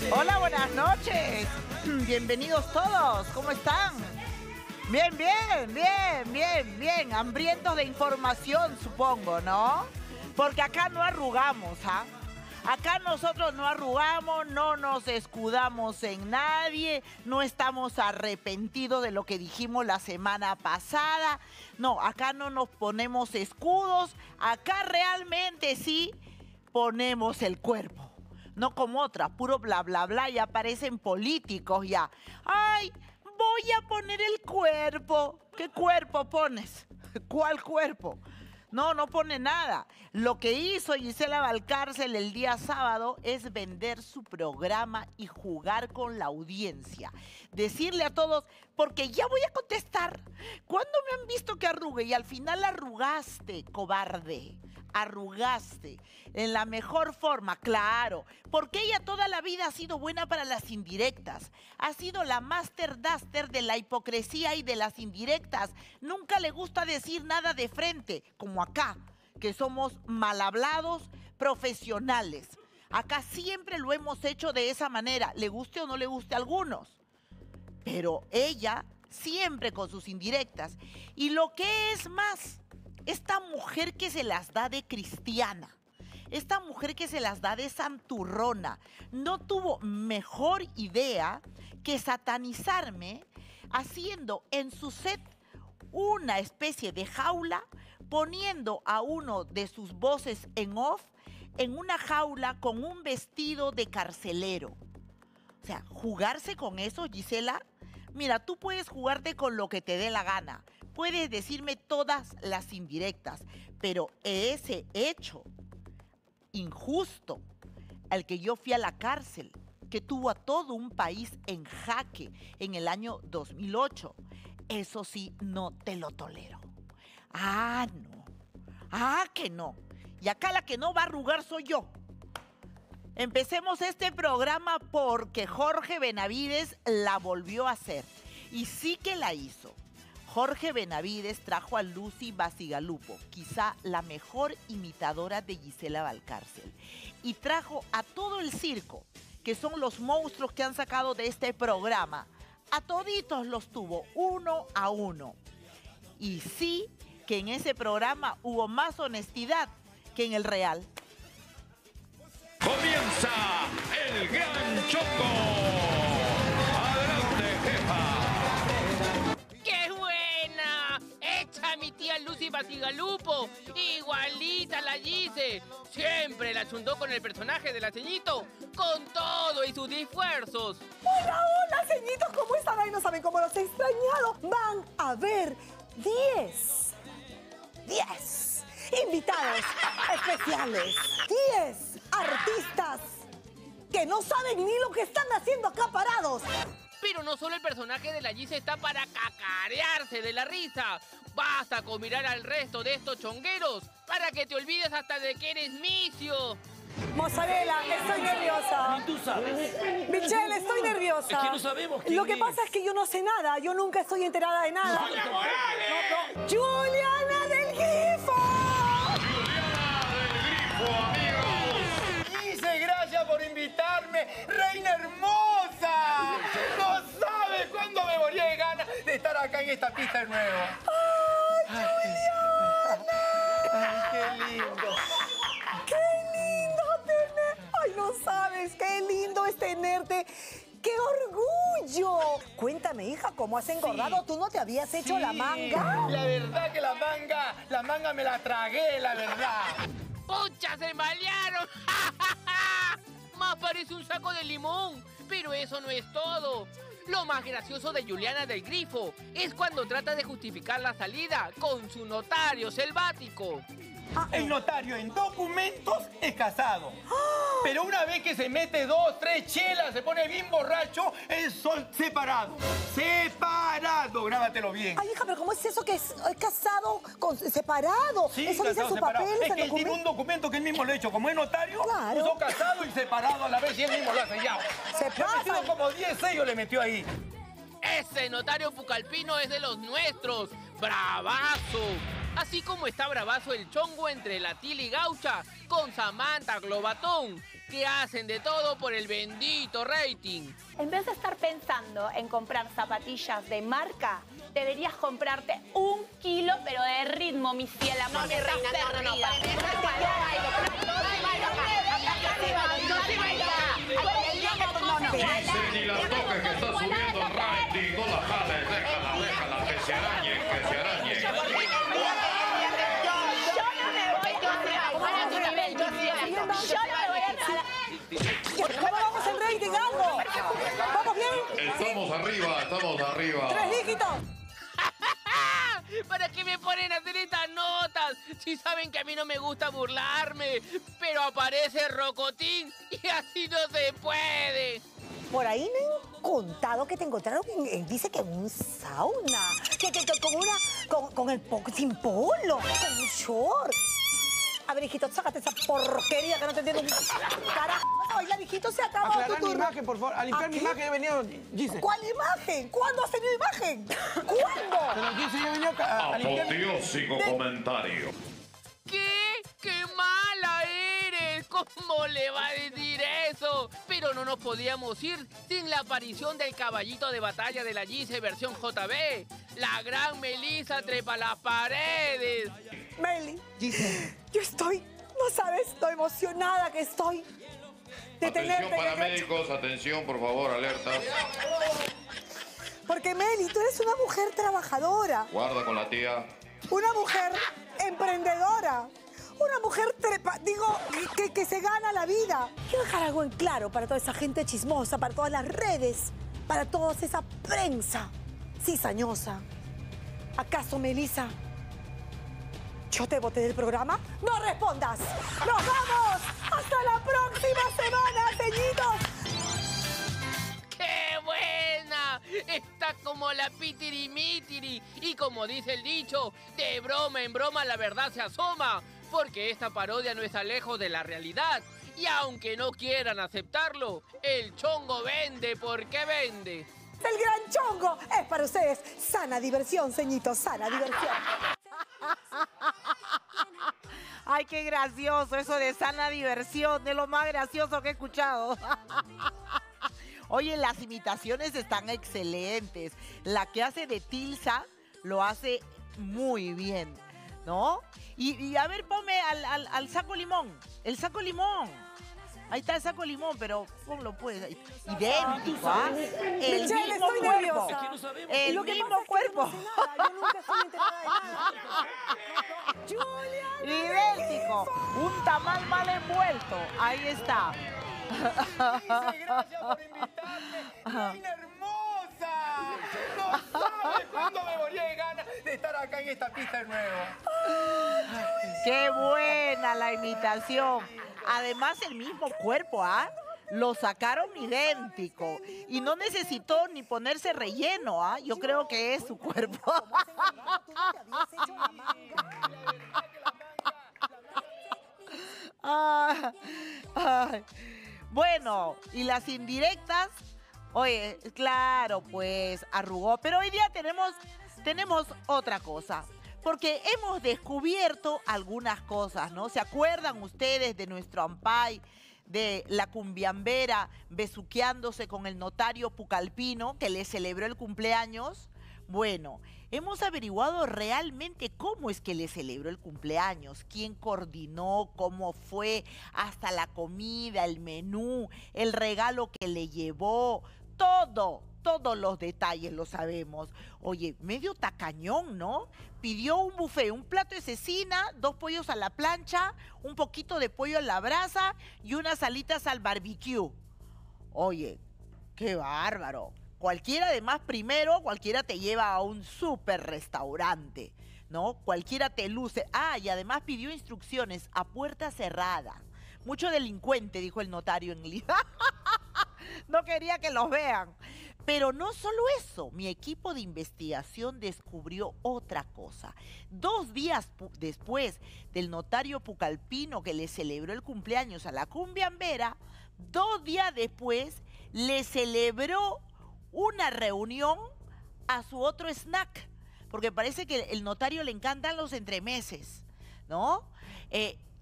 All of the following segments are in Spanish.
Hola, buenas noches. Bienvenidos todos. ¿Cómo están? Bien, bien, bien, bien, bien. Hambrientos de información, supongo, ¿no? Porque acá no arrugamos, ¿ah? Acá nosotros no arrugamos, no nos escudamos en nadie, no estamos arrepentidos de lo que dijimos la semana pasada. No, acá no nos ponemos escudos, acá realmente sí ponemos el cuerpo. No como otras, puro bla, bla, bla, y aparecen políticos ya. ¡Ay, voy a poner el cuerpo! ¿Qué cuerpo pones? ¿Cuál cuerpo? No, no pone nada. Lo que hizo Gisela Valcárcel el día sábado es vender su programa y jugar con la audiencia. Decirle a todos, porque ya voy a contestar. ¿Cuándo me han visto que arrugue? Y al final arrugaste, cobarde. Arrugaste. En la mejor forma, claro. Porque ella toda la vida ha sido buena para las indirectas. Ha sido la Master Duster de la hipocresía y de las indirectas. Nunca le gusta decir nada de frente, como acá, que somos mal hablados, profesionales. Acá siempre lo hemos hecho de esa manera, le guste o no le guste a algunos. Pero ella siempre con sus indirectas. Y lo que es más, esta mujer que se las da de cristiana, esta mujer que se las da de santurrona, no tuvo mejor idea que satanizarme haciendo en su set una especie de jaula, poniendo a uno de sus voces en off en una jaula con un vestido de carcelero. O sea, jugarse con eso, Gisela. Mira, tú puedes jugarte con lo que te dé la gana. Puedes decirme todas las indirectas, pero ese hecho injusto al que yo fui a la cárcel, que tuvo a todo un país en jaque en el año 2008, eso sí no te lo tolero. Ah, no. Ah, que no. Y acá la que no va a arrugar soy yo. Empecemos este programa porque Jorge Benavides la volvió a hacer. Y sí que la hizo. Jorge Benavides trajo a Lucy Bacigalupo, quizá la mejor imitadora de Gisela Valcárcel. Y trajo a todo el circo, que son los monstruos que han sacado de este programa. A toditos los tuvo, uno a uno. Y sí que en ese programa hubo más honestidad que en el real. Comienza el Gran Choco. Adelante, jefa. ¡Qué buena! ¡Echa mi tía Lucy Bacigalupo! Igualita a la Gise. Siempre la chuntó con el personaje de la ceñito, con todo y sus esfuerzos. Hola, hola, ceñitos, ¿cómo están? Ay, no saben cómo los he extrañado. Van a ver 10 invitados especiales, 10 artistas que no saben ni lo que están haciendo acá parados. Pero no solo el personaje de la Gise está para cacarearse de la risa. Basta con mirar al resto de estos chongueros para que te olvides hasta de que eres misio. Mozzarella, estoy nerviosa. Ni tú sabes. Michelle, estoy nerviosa. Es que no sabemos quién Lo que es. pasa es que yo no sé nada. Yo nunca estoy enterada de nada. ¡Julia Morales! ¡Juliana del Grifo! ¡Juliana del Grifo, amigos! Gise, gracias por invitarme, reina hermosa. No sabes cuándo me moría de ganas de estar acá en esta pista de nuevo. ¡Ay, Juliana! Ay, qué lindo. ¡Qué lindo tener! ¡Ay, no sabes! ¡Qué lindo es tenerte! ¡Qué orgullo! Cuéntame, hija, ¿cómo has engordado? ¿Tú no te habías hecho la manga? La verdad que la manga me la tragué, la verdad. ¡Pucha, se malearon! Más parece un saco de limón. Pero eso no es todo. Lo más gracioso de Juliana del Grifo es cuando trata de justificar la salida con su notario selvático. El notario en documentos es casado. Pero una vez que se mete 2, 3 chelas, se pone bien borracho, son separados. ¡Separado! Grábatelo bien. Ay, hija, pero ¿cómo es eso que es casado con separado? Sí, eso dice casado, su separado. papel, Es ese que él tiene un documento que él mismo lo ha hecho. Como es notario, Claro. puso casado y separado a la vez y él mismo lo ha sellado. Se Le ha pasa. metido como 10 sellos, le metió ahí. Ese notario pucalpino es de los nuestros. ¡Bravazo! Así como está bravazo el chongo entre la Tili Gaucha con Samantha Globatón. que hacen de todo por el bendito rating. En vez de estar pensando en comprar zapatillas de marca, deberías comprarte 1 kilo, pero de ritmo, mi ciela. No, mi reina, no. Dice ni la toques que está subiendo el rating. No la jales, déjala, que se arañen, ¿Cómo vamos en rating, algo? ¿Vamos bien? Estamos arriba. 3 dígitos. ¿Para qué me ponen a hacer estas notas? Si saben que a mí no me gusta burlarme, pero aparece Rocotín y así no se puede. Por ahí me han contado que te encontraron dice que en un sauna. Sin polo, con un short. A ver, hijito, sácate esa porquería que no te entiendo. Carajo, vas a bailar, hijito, se acabó tu Aclarar mi turno. imagen, por favor. A limpiar mi imagen he venido, Gise. ¿Cuál imagen? ¿Cuándo has tenido imagen? ¿Cuándo? Pero Gise, yo he venido a limpiar... Apoteósico comentario. ¿Qué? ¡Qué mala eres! ¿Cómo le va a decir eso? Pero no nos podíamos ir sin la aparición del caballito de batalla de la Gise versión JB. La gran Melissa trepa las paredes. Meli, yo estoy, no sabes lo emocionada que estoy de Atención tenerte. paramédicos, atención, por favor, alerta. Porque Meli, tú eres una mujer trabajadora, Guarda con la tía. una mujer emprendedora, una mujer que se gana la vida. Quiero dejar algo en claro para toda esa gente chismosa, para todas las redes, para toda esa prensa cizañosa. ¿Acaso, Melissa, yo te boté del programa? ¡No respondas! ¡Nos vamos! ¡Hasta la próxima semana, ceñitos! ¡Qué buena! Está como la pitirimítiri. Y como dice el dicho, de broma en broma la verdad se asoma. Porque esta parodia no está lejos de la realidad. Y aunque no quieran aceptarlo, el chongo vende porque vende. El gran chongo es para ustedes. Sana diversión, ceñitos, sana diversión. Ay, qué gracioso eso de sana diversión, de lo más gracioso que he escuchado. Oye, las imitaciones están excelentes. La que hace de Tilsa lo hace muy bien, ¿no? Y a ver, ponme al saco limón, el saco limón. Ahí está el saco limón, pero ponlo pues. Idéntico, ¿ah? El Michelle, mismo estoy cuerpo. nerviosa. Es que no sabemos. El Lo que mismo pasa es que cuerpo. emocionada, yo nunca estoy enterada de nada. Julia, Idéntico. Un tamal mal envuelto. Ahí está. Gise, gracias por invitarme. ¡Reina hermosa! No sabes cuándo me moría de ganas de estar acá en esta pista de nuevo. Qué buena la imitación. Además, el mismo cuerpo, ¿ah? Lo sacaron idéntico. Y no necesitó ni ponerse relleno, ¿ah? Yo creo que es su cuerpo. tú no te habías hecho la manga. Ay. Bueno, y las indirectas, oye, claro, pues arrugó. Pero hoy día tenemos otra cosa. Porque hemos descubierto algunas cosas, ¿no? ¿Se acuerdan ustedes de nuestro ampay, de la cumbiambera besuqueándose con el notario Pucalpino, que le celebró el cumpleaños? Bueno, hemos averiguado realmente cómo es que le celebró el cumpleaños, quién coordinó, cómo fue, hasta la comida, el menú, el regalo que le llevó, todos los detalles lo sabemos. Oye, medio tacañón, ¿no? Pidió un buffet, un plato de cecina, 2 pollos a la plancha, un poquito de pollo a la brasa y unas alitas al barbecue. Oye, qué bárbaro. Cualquiera además primero, cualquiera te lleva a un súper restaurante, ¿no? Cualquiera te luce. Ah, y además pidió instrucciones a puerta cerrada. Mucho delincuente, dijo el notario en Lima. No quería que los vean. Pero no solo eso, mi equipo de investigación descubrió otra cosa. 2 días después del notario Pucalpino que le celebró el cumpleaños a la cumbiambera, 2 días después le celebró una reunión a su otro snack, porque parece que el notario le encantan los entremeses, ¿no?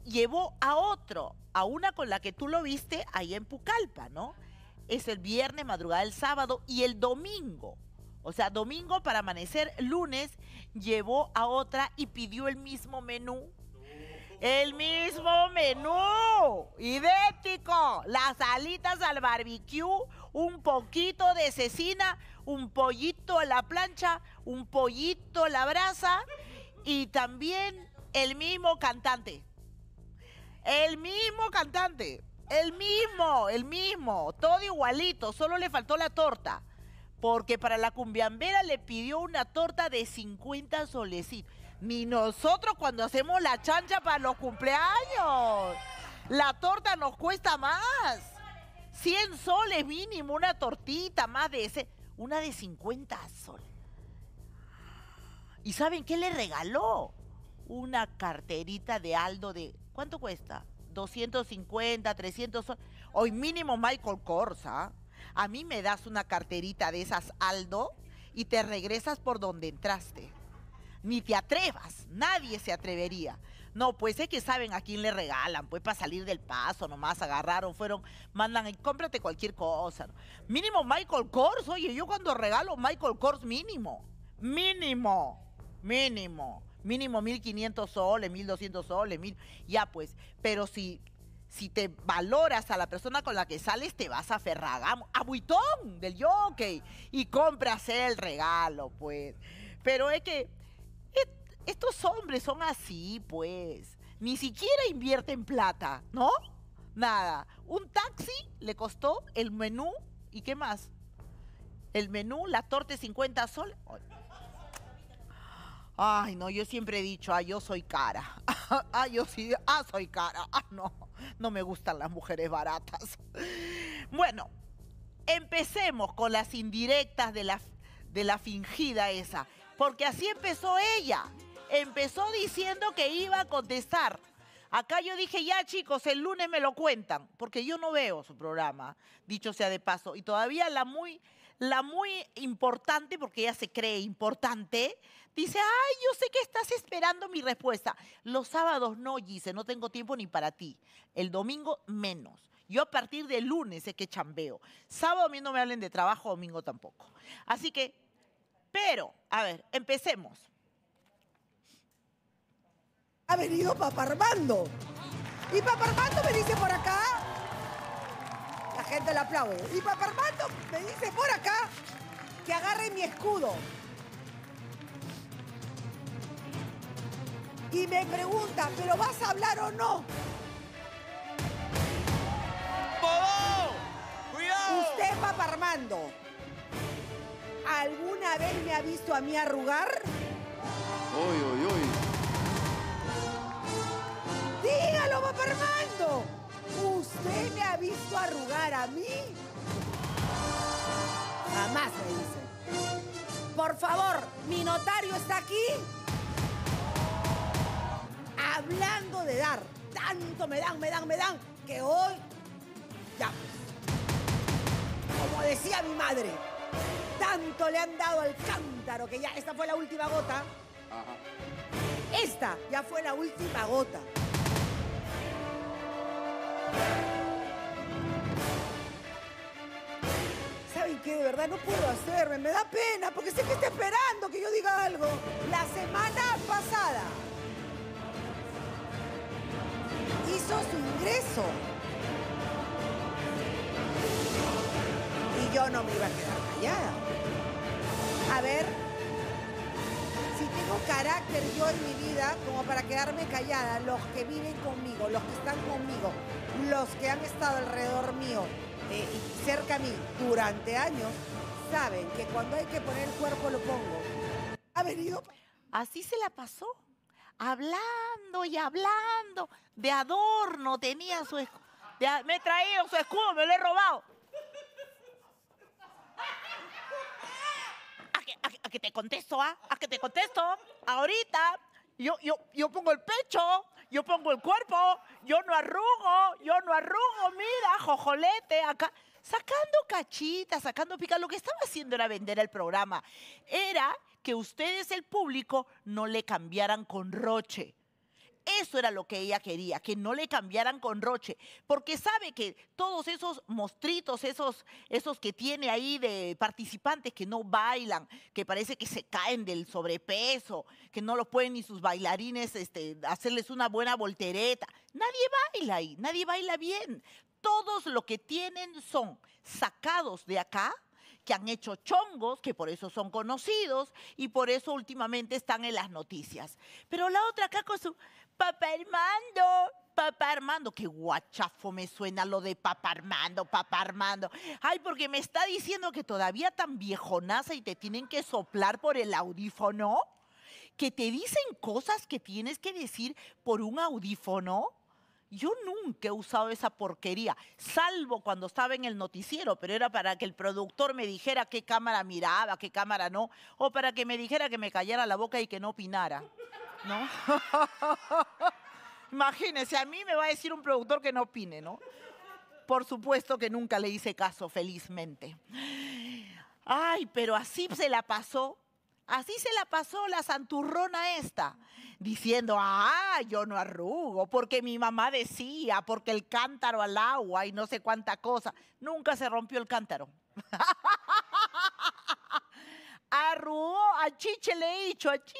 llevó a otro, a una con la que tú lo viste ahí en Pucallpa, ¿no? Es el viernes, madrugada del sábado y el domingo. O sea, domingo para amanecer, lunes, llevó a otra y pidió el mismo menú. El mismo menú, idéntico. Las alitas al barbecue, un poquito de cecina, un pollito a la plancha, un pollito a la brasa y también el mismo cantante. El mismo cantante, el mismo, todo igualito, solo le faltó la torta. Porque para la cumbiambera le pidió una torta de 50 solecitos. Ni nosotros cuando hacemos la chancha para los cumpleaños. La torta nos cuesta más. 100 soles mínimo, una tortita más de ese. Una de 50 soles. ¿Y saben qué le regaló? Una carterita de Aldo de... ¿Cuánto cuesta? 250, 300 soles. Hoy mínimo Michael Kors, ¿ah? A mí me das una carterita de esas Aldo y te regresas por donde entraste. Ni te atrevas, nadie se atrevería. No, pues es que saben a quién le regalan, pues para salir del paso nomás agarraron, fueron, mandan, cómprate cualquier cosa. ¿No? Mínimo Michael Kors, oye, yo cuando regalo Michael Kors mínimo 1.500 soles, 1.200 soles, ya pues, pero si te valoras a la persona con la que sales, te vas a Ferragamo, a Vuitton del Jockey y compras el regalo, pues. Pero es que estos hombres son así, pues. Ni siquiera invierten plata, ¿no? Nada. Un taxi le costó el menú, ¿y qué más? El menú, la torta de 50 soles. Ay, no, yo siempre he dicho, yo soy cara. Yo sí, soy cara. No me gustan las mujeres baratas. Bueno, empecemos con las indirectas de la fingida esa. Porque así empezó ella. Empezó diciendo que iba a contestar. Acá yo dije, ya chicos, el lunes me lo cuentan. Porque yo no veo su programa, dicho sea de paso. Y todavía la muy importante, porque ella se cree importante, dice, yo sé que estás esperando mi respuesta. Los sábados no, Gise, no tengo tiempo ni para ti. El domingo menos. Yo a partir del lunes es que chambeo. Sábado a mí no me hablen de trabajo, domingo tampoco. Así que, pero, a ver, empecemos. Ha venido Papá Armando. Y Papá Armando me dice por acá. La gente le aplaude. Y Papá Armando me dice por acá que agarre mi escudo. Y me pregunta, ¿pero vas a hablar o no? ¡Bobo! ¡Cuidado! Usted, Papá Armando, ¿alguna vez me ha visto a mí arrugar? Uy. Dígalo, Papá Armando. ¿Usted me ha visto arrugar a mí? Jamás me dice. Por favor, mi notario está aquí. Hablando de dar. Tanto me dan, que hoy, ya pues, como decía mi madre, tanto le han dado al cántaro que ya esta fue la última gota. Ajá. Esta ya fue la última gota. ¿Saben qué? De verdad no puedo hacerme, me da pena porque sé que está esperando que yo diga algo. La semana pasada hizo su ingreso y yo no me iba a quedar callada. A ver, si tengo carácter yo en mi vida como para quedarme callada, los que viven conmigo, los que están conmigo, los que han estado alrededor mío y cerca a mí durante años, saben que cuando hay que poner el cuerpo lo pongo. Ha venido... Así se la pasó, hablando y hablando, de adorno tenía su escudo. Me he traído su escudo, me lo he robado. ¿A que te contesto, ¿ah? ¿A que te contesto? Ahorita yo pongo el pecho, yo pongo el cuerpo, yo no arrugo, mira, jojolete, acá. Sacando cachitas, sacando pica. Lo que estaba haciendo era vender el programa. Era que ustedes, el público, no le cambiaran con Roche. Eso era lo que ella quería, que no le cambiaran con Roche, porque sabe que todos esos mostritos, esos que tiene ahí de participantes que no bailan, que parece que se caen del sobrepeso, que no los pueden ni sus bailarines hacerles una buena voltereta. Nadie baila ahí, nadie baila bien. Todos lo que tienen son sacados de acá, que han hecho chongos, que por eso son conocidos y por eso últimamente están en las noticias. Pero la otra acá con su Papá Armando, qué guachafo me suena lo de Papá Armando. Ay, porque me está diciendo que todavía tan viejonaza y te tienen que soplar por el audífono, que te dicen cosas que tienes que decir por un audífono. Yo nunca he usado esa porquería, salvo cuando estaba en el noticiero, pero era para que el productor me dijera qué cámara miraba, qué cámara no, o para que me dijera que me callara la boca y que no opinara, ¿no? Imagínense, a mí me va a decir un productor que no opine, ¿no? Por supuesto que nunca le hice caso, felizmente. Ay, pero así se la pasó la santurrona esta, diciendo, yo no arrugo, porque mi mamá decía, porque el cántaro al agua y no sé cuánta cosa. Nunca se rompió el cántaro. Arrugó, a chiche le he dicho, achí.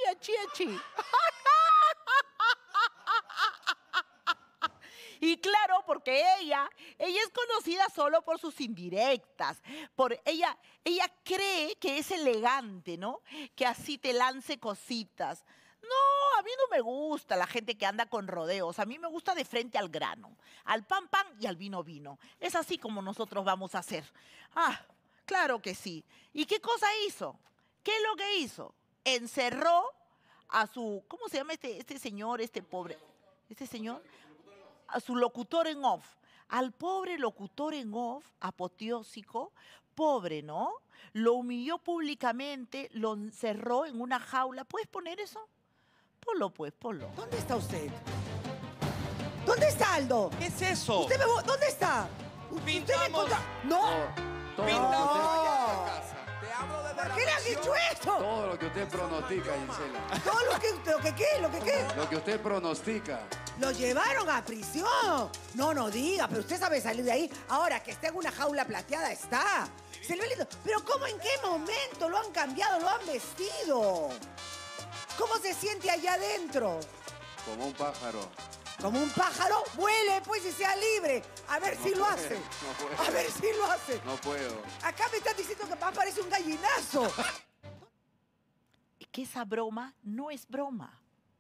Y claro, porque ella es conocida solo por sus indirectas. Ella cree que es elegante, ¿no? Que así te lance cositas. No, a mí no me gusta la gente que anda con rodeos. A mí me gusta de frente al grano, al pan y al vino. Es así como nosotros vamos a hacer. Claro que sí. ¿Y qué cosa hizo? ¿Qué es lo que hizo? Encerró a su, ¿cómo se llama este señor, este señor? A su locutor en off, al pobre locutor en off, apoteósico, pobre, ¿no? Lo humilló públicamente, lo encerró en una jaula. ¿Puedes poner eso? Ponlo. ¿Dónde está usted? ¿Dónde está Aldo? ¿Qué es eso? ¿Dónde está? Pintamos. ¡No! Todo lo que usted, ¿Por qué le has dicho esto? todo lo que usted pronostica, Gisela. Todo lo que qué. Lo que usted pronostica. Lo llevaron a prisión. No diga, pero usted sabe salir de ahí. Ahora que está en una jaula plateada, está. Se lo he leído. Pero ¿cómo, en qué momento lo han cambiado, lo han vestido? ¿Cómo se siente allá adentro? Como un pájaro. Como un pájaro, vuele pues y sea libre. A ver si lo hace. No puedo. A ver si lo hace. No puedo. Acá me están diciendo que parece un gallinazo. Que esa broma no es broma.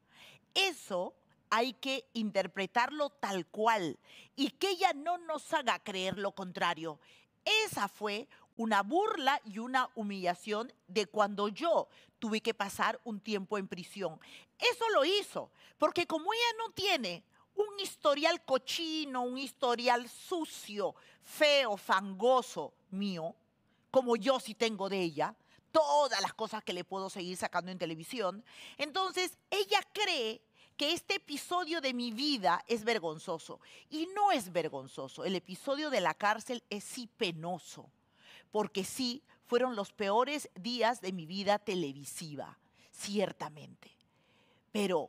Eso hay que interpretarlo tal cual y que ella no nos haga creer lo contrario. Esa fue una burla y una humillación de cuando yo tuve que pasar un tiempo en prisión. Eso lo hizo, porque como ella no tiene un historial cochino, un historial sucio, feo, fangoso mío, como yo sí tengo de ella, todas las cosas que le puedo seguir sacando en televisión, entonces ella cree que este episodio de mi vida es vergonzoso. Y no es vergonzoso. El episodio de la cárcel es sí penoso, porque sí fueron los peores días de mi vida televisiva, ciertamente. Pero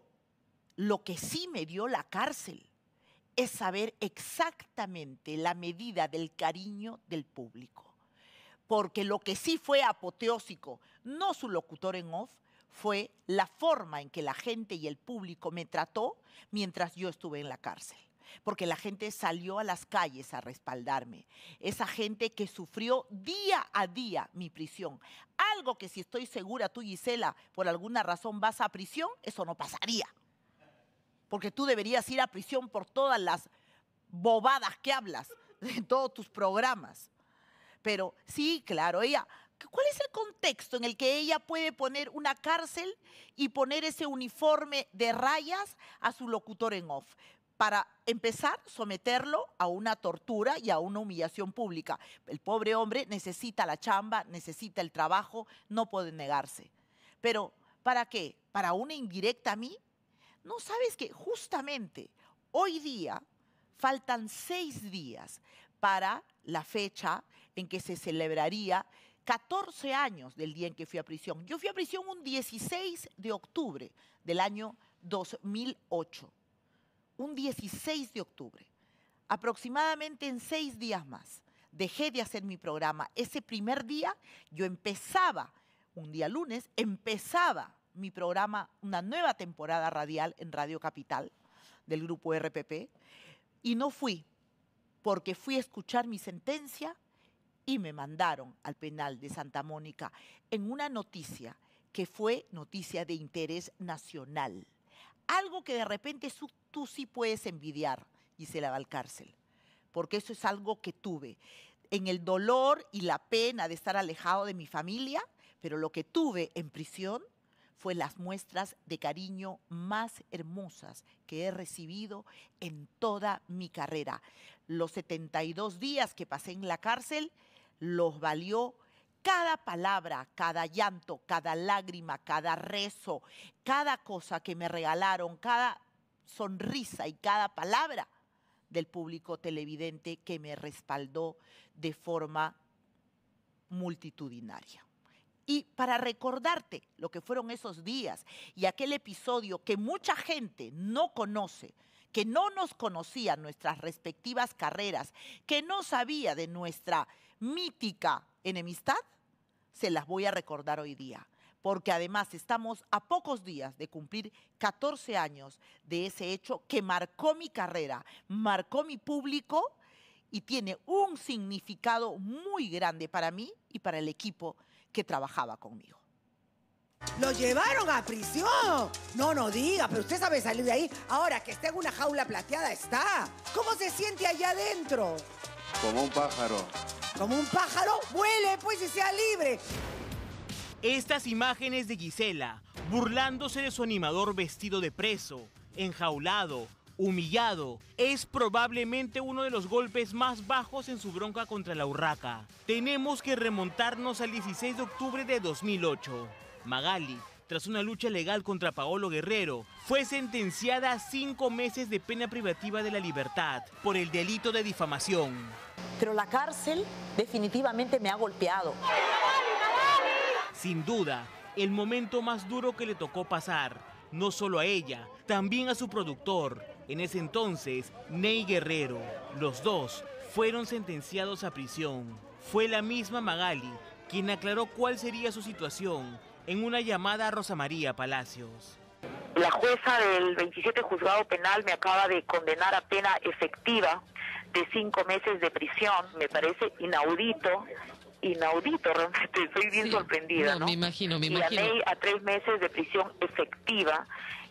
lo que sí me dio la cárcel es saber exactamente la medida del cariño del público. Porque lo que sí fue apoteósico, no su locutor en off, fue la forma en que la gente y el público me trató mientras yo estuve en la cárcel. Porque la gente salió a las calles a respaldarme. Esa gente que sufrió día a día mi prisión. Algo que si estoy segura tú, Gisela, por alguna razón vas a prisión, eso no pasaría. Porque tú deberías ir a prisión por todas las bobadas que hablas en todos tus programas. Pero sí, claro, ¿cuál es el contexto en el que ella puede poner una cárcel y poner ese uniforme de rayas a su locutor en off? Para empezar, someterlo a una tortura y a una humillación pública. El pobre hombre necesita la chamba, necesita el trabajo, no puede negarse. Pero, ¿para qué? ¿Para una indirecta a mí? ¿No sabes que justamente hoy día faltan 6 días para la fecha en que se celebraría 14 años del día en que fui a prisión? Yo fui a prisión un 16 de octubre del año 2008. un 16 de octubre, aproximadamente en 6 días más, dejé de hacer mi programa. Ese primer día yo empezaba, un día lunes, empezaba mi programa, una nueva temporada radial en Radio Capital del grupo RPP, y no fui, porque fui a escuchar mi sentencia y me mandaron al penal de Santa Mónica en una noticia que fue noticia de interés nacional. Algo que de repente tú sí puedes envidiar, Gisela Valcárcel, porque eso es algo que tuve en el dolor y la pena de estar alejado de mi familia, pero lo que tuve en prisión fue las muestras de cariño más hermosas que he recibido en toda mi carrera. Los 72 días que pasé en la cárcel los valió cada palabra, cada llanto, cada lágrima, cada rezo, cada cosa que me regalaron, cada sonrisa y cada palabra del público televidente que me respaldó de forma multitudinaria. Y para recordarte lo que fueron esos días y aquel episodio que mucha gente no conoce, que no nos conocía nuestras respectivas carreras, que no sabía de nuestra mítica enemistad, se las voy a recordar hoy día. Porque además estamos a pocos días de cumplir 14 años de ese hecho que marcó mi carrera, marcó mi público y tiene un significado muy grande para mí y para el equipo que trabajaba conmigo. ¡Lo llevaron a prisión! No diga, pero usted sabe salir de ahí. Ahora que está en una jaula plateada está. ¿Cómo se siente allá adentro? Como un pájaro. ¿Como un pájaro? ¡Vuele, pues, y sea libre! Estas imágenes de Gisela, burlándose de su animador vestido de preso, enjaulado, humillado, es probablemente uno de los golpes más bajos en su bronca contra la urraca. Tenemos que remontarnos al 16 de octubre de 2008. Magali, tras una lucha legal contra Paolo Guerrero, fue sentenciada a 5 meses de pena privativa de la libertad por el delito de difamación. Pero la cárcel definitivamente me ha golpeado. Sin duda, el momento más duro que le tocó pasar, no solo a ella, también a su productor, en ese entonces, Ney Guerrero. Los dos fueron sentenciados a prisión. Fue la misma Magali quien aclaró cuál sería su situación en una llamada a Rosa María Palacios. La jueza del 27 Juzgado Penal me acaba de condenar a pena efectiva de 5 meses de prisión. Me parece inaudito, realmente estoy bien sorprendida, ¿no? Me imagino. Y a Ney a 3 meses de prisión efectiva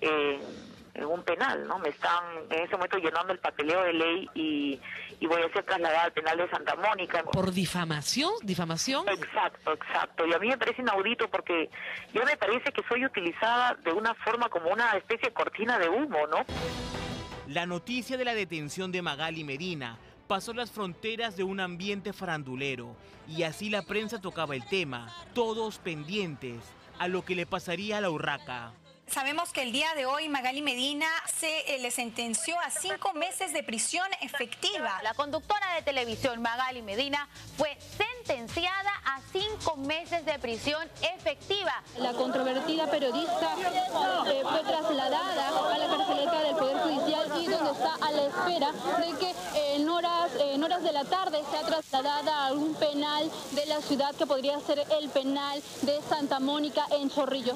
en un penal, ¿no? Me están en ese momento llenando el papeleo de ley y voy a ser trasladada al penal de Santa Mónica. ¿Por difamación? ¿Difamación? Exacto. Y a mí me parece inaudito porque ya me parece que soy utilizada de una forma como una especie de cortina de humo, ¿no? La noticia de la detención de Magali Medina pasó las fronteras de un ambiente farandulero y así la prensa tocaba el tema, todos pendientes a lo que le pasaría a la urraca. Sabemos que el día de hoy Magali Medina se le sentenció a 5 meses de prisión efectiva. La conductora de televisión Magali Medina fue sentenciada a 5 meses de prisión efectiva. La controvertida periodista fue trasladada a la carceleta del Poder Judicial y donde está a la espera de que en horas de la tarde sea trasladada a algún penal de la ciudad que podría ser el penal de Santa Mónica en Chorrillos.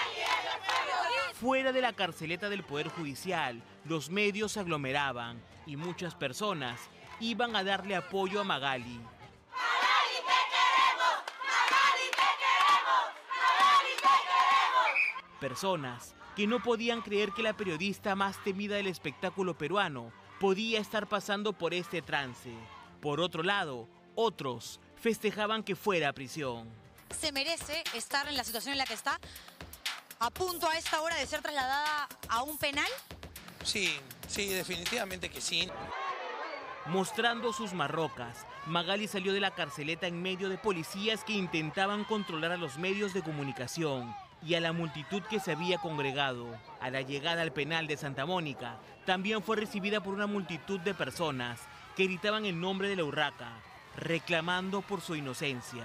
Fuera de la carceleta del Poder Judicial, los medios se aglomeraban y muchas personas iban a darle apoyo a Magali. ¡Magali, te queremos! ¡Magali, te queremos! ¡Magali, te queremos! Personas que no podían creer que la periodista más temida del espectáculo peruano podía estar pasando por este trance. Por otro lado, otros festejaban que fuera a prisión. ¿Se merece estar en la situación en la que está? ¿A punto a esta hora de ser trasladada a un penal? Sí, definitivamente que sí. Mostrando sus marrocas, Magali salió de la carceleta en medio de policías que intentaban controlar a los medios de comunicación y a la multitud que se había congregado. A la llegada al penal de Santa Mónica, también fue recibida por una multitud de personas que gritaban el nombre de la urraca, reclamando por su inocencia.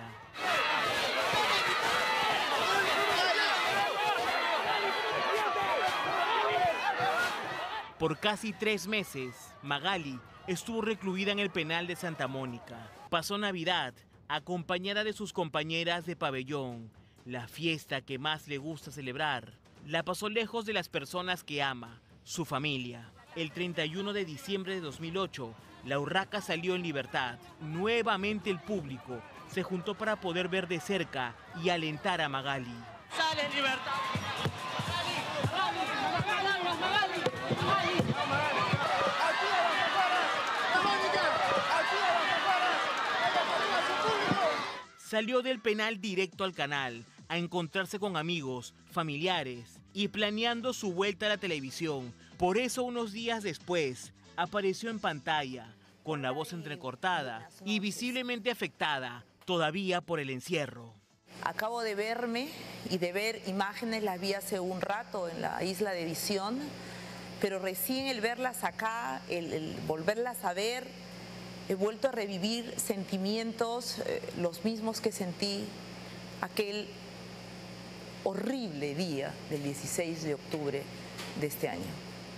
Por casi 3 meses, Magali estuvo recluida en el penal de Santa Mónica. Pasó Navidad acompañada de sus compañeras de pabellón, la fiesta que más le gusta celebrar. La pasó lejos de las personas que ama, su familia. El 31 de diciembre de 2008, la urraca salió en libertad. Nuevamente el público se juntó para poder ver de cerca y alentar a Magali. ¡Sale en libertad! Salió del penal directo al canal, a encontrarse con amigos, familiares y planeando su vuelta a la televisión. Por eso unos días después apareció en pantalla, con la voz entrecortada y visiblemente afectada todavía por el encierro. Acabo de verme y de ver imágenes, las vi hace un rato en la isla de edición, pero recién el verlas acá, el volverlas a ver, he vuelto a revivir sentimientos, los mismos que sentí aquel horrible día del 16 de octubre de este año.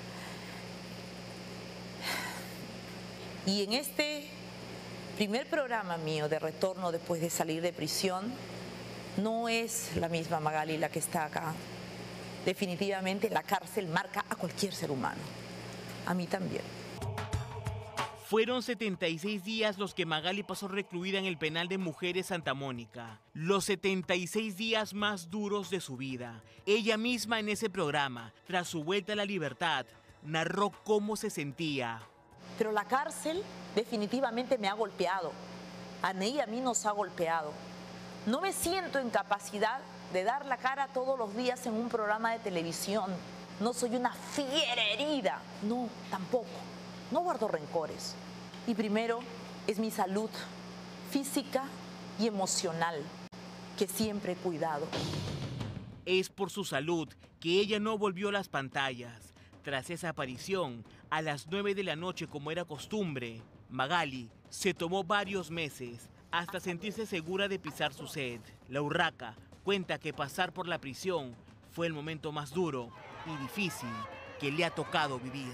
Y en este primer programa mío de retorno después de salir de prisión, no es la misma Magali la que está acá. Definitivamente la cárcel marca a cualquier ser humano, a mí también. Fueron 76 días los que Magali pasó recluida en el penal de mujeres Santa Mónica. Los 76 días más duros de su vida. Ella misma en ese programa, tras su vuelta a la libertad, narró cómo se sentía. Pero la cárcel definitivamente me ha golpeado. A Ney y a mí nos ha golpeado. No me siento en capacidad de dar la cara todos los días en un programa de televisión. No soy una fiera herida. No, tampoco. No guardo rencores. Y primero es mi salud física y emocional, que siempre he cuidado. Es por su salud que ella no volvió a las pantallas. Tras esa aparición, a las 9 de la noche como era costumbre, Magali se tomó varios meses hasta sentirse segura de pisar su set. La urraca cuenta que pasar por la prisión fue el momento más duro y difícil que le ha tocado vivir.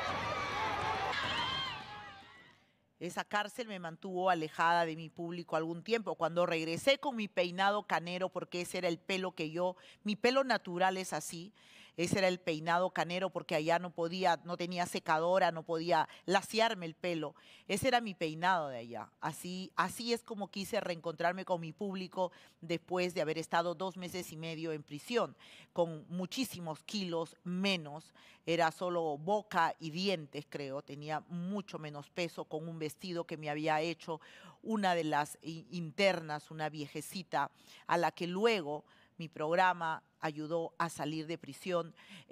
Esa cárcel me mantuvo alejada de mi público algún tiempo. Cuando regresé con mi peinado canero, porque ese era el pelo que mi pelo natural es así, ese era el peinado canero porque allá no tenía secadora, no podía laciarme el pelo. Ese era mi peinado de allá. Así es como quise reencontrarme con mi público después de haber estado 2 meses y medio en prisión, con muchísimos kilos menos. Era solo boca y dientes, creo. Tenía mucho menos peso, con un vestido que me había hecho una de las internas, una viejecita, a la que luego mi programa ayudó a salir de prisión.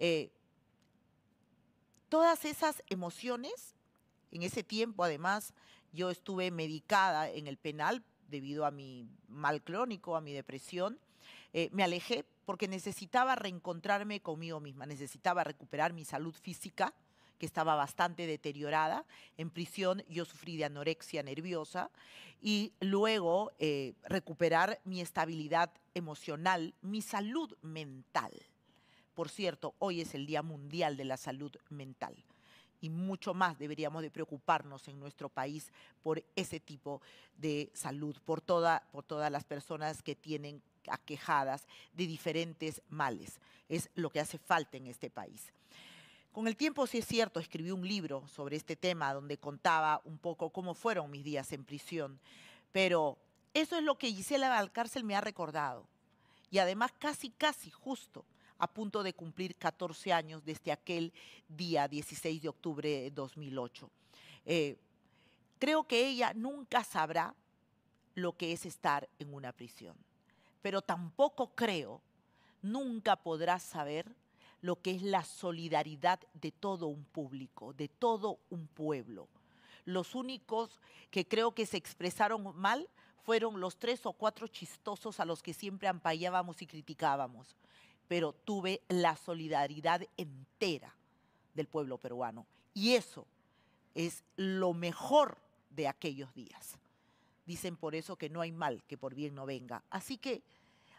Todas esas emociones, en ese tiempo además yo estuve medicada en el penal debido a mi mal crónico, a mi depresión. Me alejé porque necesitaba reencontrarme conmigo misma, necesitaba recuperar mi salud física, que estaba bastante deteriorada. En prisión yo sufrí de anorexia nerviosa y luego recuperar mi estabilidad emocional, mi salud mental. Por cierto, hoy es el Día Mundial de la Salud Mental y mucho más deberíamos de preocuparnos en nuestro país por ese tipo de salud, por todas las personas que tienen aquejadas de diferentes males. Es lo que hace falta en este país. Con el tiempo, sí es cierto, escribí un libro sobre este tema donde contaba un poco cómo fueron mis días en prisión, pero eso es lo que Gisela Valcárcel me ha recordado. Y además casi justo a punto de cumplir 14 años desde aquel día 16 de octubre de 2008. Creo que ella nunca sabrá lo que es estar en una prisión, pero tampoco creo, nunca podrá saber lo que es la solidaridad de todo un público, de todo un pueblo. Los únicos que creo que se expresaron mal fueron los 3 o 4 chistosos a los que siempre ampallábamos y criticábamos. Pero tuve la solidaridad entera del pueblo peruano. Y eso es lo mejor de aquellos días. Dicen por eso que no hay mal que por bien no venga. Así que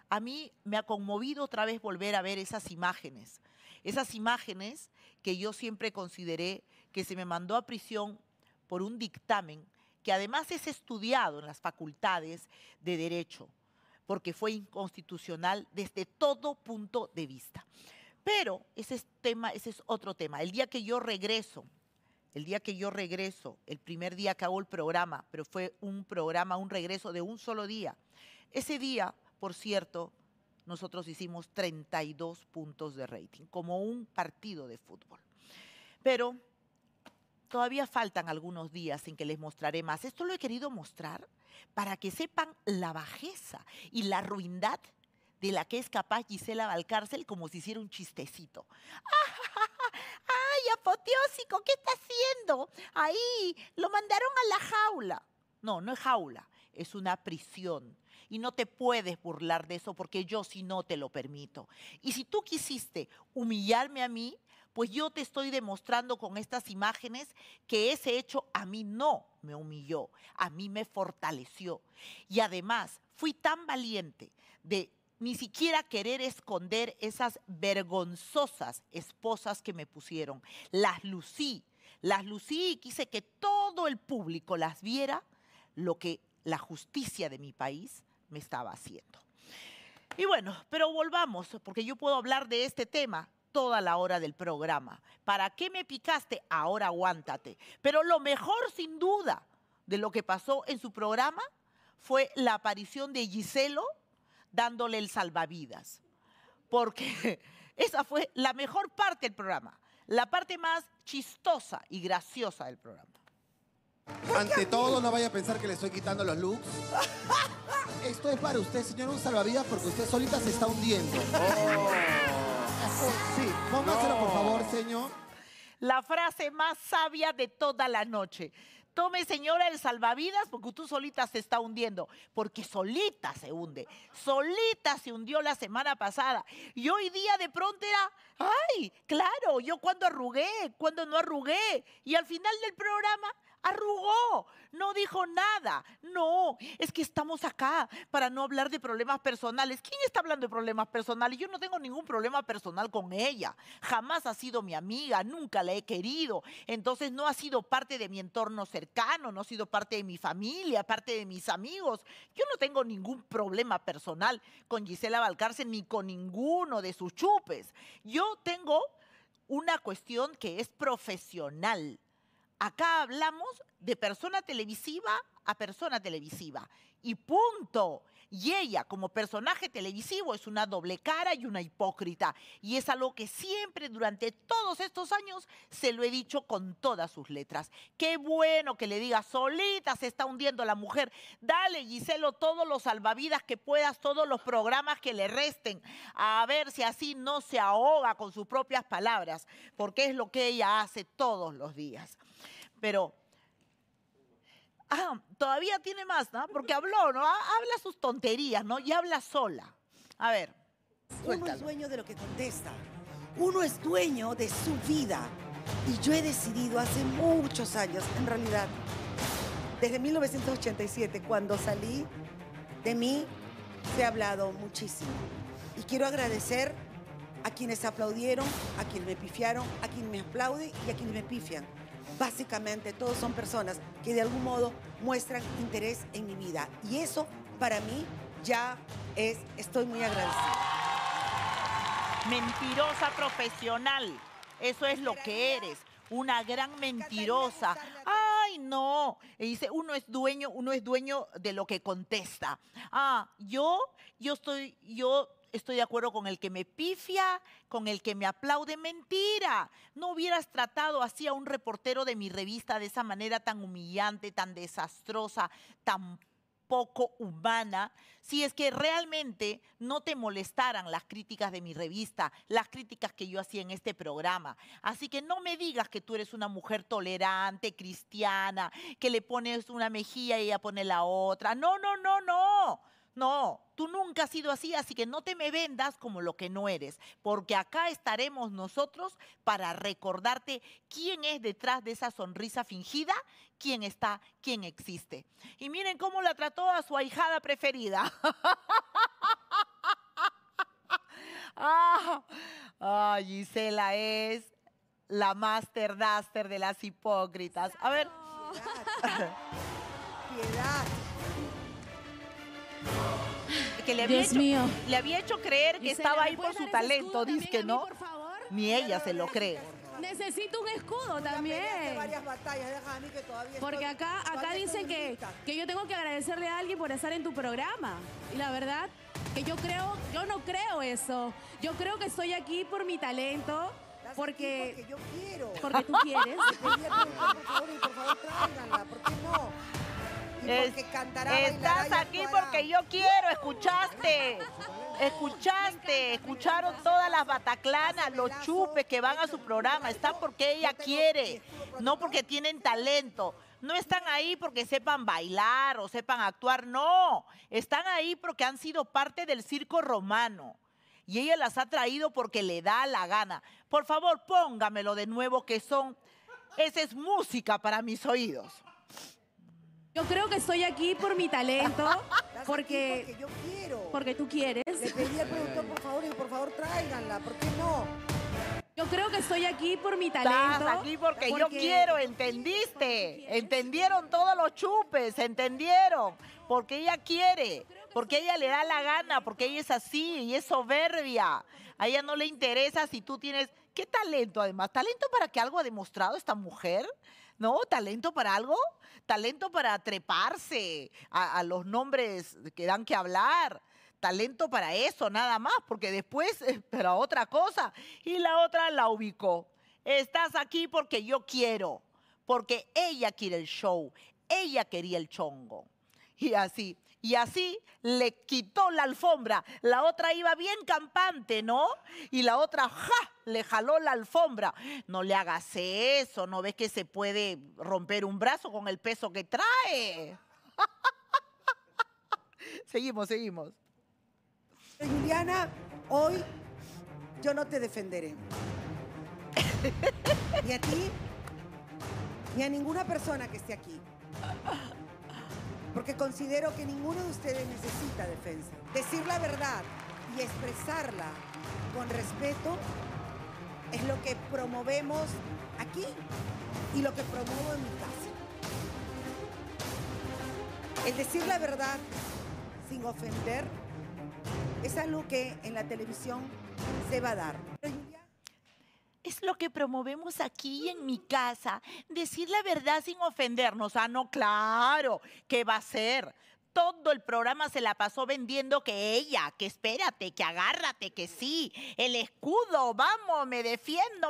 a mí me ha conmovido otra vez volver a ver esas imágenes que yo siempre consideré que se me mandó a prisión por un dictamen que además es estudiado en las facultades de Derecho, porque fue inconstitucional desde todo punto de vista. Pero ese es otro tema. El día que yo regreso, el primer día que hago el programa, pero fue un regreso de un solo día. Ese día, por cierto, nosotros hicimos 32 puntos de rating, como un partido de fútbol. Pero todavía faltan algunos días en que les mostraré más. Esto lo he querido mostrar para que sepan la bajeza y la ruindad de la que es capaz Gisela Valcárcel, como si hiciera un chistecito. ¡Ay, apoteósico! ¿Qué está haciendo? Ahí, lo mandaron a la jaula. No, no es jaula, es una prisión. Y no te puedes burlar de eso porque yo sí no te lo permito. Y si tú quisiste humillarme a mí, pues yo te estoy demostrando con estas imágenes que ese hecho a mí no me humilló, a mí me fortaleció. Y además fui tan valiente de ni siquiera querer esconder esas vergonzosas esposas que me pusieron. Las lucí y quise que todo el público las viera lo que la justicia de mi país me estaba haciendo. Y bueno, pero volvamos, porque yo puedo hablar de este tema toda la hora del programa. ¿Para qué me picaste? Ahora aguántate. Pero lo mejor, sin duda, de lo que pasó en su programa fue la aparición de Giselo dándole el salvavidas. Porque esa fue la mejor parte del programa, la parte más chistosa y graciosa del programa. Ante todo, no vaya a pensar que le estoy quitando los looks. Esto es para usted, señor, un salvavidas, porque usted solita se está hundiendo. Sí, póngaselo, por favor, señor. La frase más sabia de toda la noche. Tome, señora, el salvavidas porque tú solita se está hundiendo. Porque solita se hunde. Solita se hundió la semana pasada. Y hoy día de pronto era, ay, claro, yo cuando arrugué, cuando no arrugué. Y al final del programa arrugó, no dijo nada. No, es que estamos acá para no hablar de problemas personales. ¿Quién está hablando de problemas personales? Yo no tengo ningún problema personal con ella. Jamás ha sido mi amiga, nunca la he querido. Entonces no ha sido parte de mi entorno cercano, no ha sido parte de mi familia, parte de mis amigos. Yo no tengo ningún problema personal con Gisela Valcárcel ni con ninguno de sus chupes. Yo tengo una cuestión que es profesional. Acá hablamos de persona televisiva a persona televisiva y punto. Y ella, como personaje televisivo, es una doble cara y una hipócrita. Y es algo que siempre durante todos estos años se lo he dicho con todas sus letras. Qué bueno que le diga, solita se está hundiendo la mujer. Dale, Giselo, todos los salvavidas que puedas, todos los programas que le resten. A ver si así no se ahoga con sus propias palabras, porque es lo que ella hace todos los días. Pero todavía tiene más, ¿no? Porque habló, ¿no? Habla sus tonterías, ¿no? Y habla sola. A ver, Uno es dueño de lo que contesta. Uno es dueño de su vida. Y yo he decidido hace muchos años, en realidad, desde 1987, cuando salí, de mí se ha hablado muchísimo. Y quiero agradecer a quienes aplaudieron, a quienes me pifiaron, a quienes me aplauden y a quienes me pifian. Básicamente, todos son personas que de algún modo muestran interés en mi vida. Y eso, para mí, ya estoy muy agradecida. Mentirosa profesional. Eso es lo que eres. Una gran mentirosa. Ay, no. Y dice, uno es dueño de lo que contesta. Yo estoy de acuerdo con el que me pifia, con el que me aplaude. Mentira. No hubieras tratado así a un reportero de mi revista de esa manera tan humillante, tan desastrosa, tan poco humana, si es que realmente no te molestaran las críticas de mi revista, las críticas que yo hacía en este programa. Así que no me digas que tú eres una mujer tolerante, cristiana, que le pones una mejilla y ella pone la otra. No, no, no, no. No, tú nunca has sido así, así que no te me vendas como lo que no eres, porque acá estaremos nosotros para recordarte quién es detrás de esa sonrisa fingida, quién está, quién existe. Y miren cómo la trató a su ahijada preferida. Gisela es la Master Duster de las hipócritas. A ver. Piedad. Que le había hecho creer que estaba ahí por su talento, dice que no. Ni ella se lo cree. Necesito un escudo también. Varias batallas, deja a mí que todavía Porque acá dicen que yo tengo que agradecerle a alguien por estar en tu programa. Y la verdad que yo no creo eso. Yo creo que estoy aquí por mi talento. Porque yo quiero. Porque tú quieres. Por favor, tráiganla. ¿Por qué no? Y porque cantará, Estás aquí porque yo quiero, ¿escuchaste? Escucharon todas las bataclanas, los chupes que van a su programa. Están porque ella quiere, no porque tienen talento. No están ahí porque sepan bailar o sepan actuar, no. Están ahí porque han sido parte del circo romano. Y ella las ha traído porque le da la gana. Por favor, póngamelo de nuevo, que esa es música para mis oídos. Yo creo que estoy aquí por mi talento, porque yo quiero. Porque tú quieres. Le pedí al productor, por favor, tráiganla. ¿Por qué no? Yo creo que estoy aquí por mi talento. Estás aquí porque yo quiero, ¿entendiste? Entendieron todos los chupes, entendieron. Porque ella quiere, porque ella le da la gana, porque ella es así y es soberbia. A ella no le interesa si tú tienes... ¿Qué talento además? ¿Talento para que algo ha demostrado esta mujer? ¿No? ¿Talento para algo? Talento para treparse a los nombres que dan que hablar. Talento para eso, nada más, porque después para otra cosa. Y la otra la ubicó. Estás aquí porque yo quiero, porque ella quiere el show, ella quería el chongo. Y así le quitó la alfombra. La otra iba bien campante, ¿no? Y la otra, le jaló la alfombra. No le hagas eso, ¿no ves que se puede romper un brazo con el peso que trae? Seguimos. Juliana, hoy yo no te defenderé. Ni a ti, ni a ninguna persona que esté aquí. Porque considero que ninguno de ustedes necesita defensa. Decir la verdad y expresarla con respeto es lo que promovemos aquí y lo que promuevo en mi casa. El decir la verdad sin ofender es algo que en la televisión se va a dar. Es lo que promovemos aquí en mi casa, decir la verdad sin ofendernos. Ah, no, claro, ¿qué va a ser? Todo el programa se la pasó vendiendo que ella, que espérate, que agárrate, que sí, el escudo, vamos, me defiendo.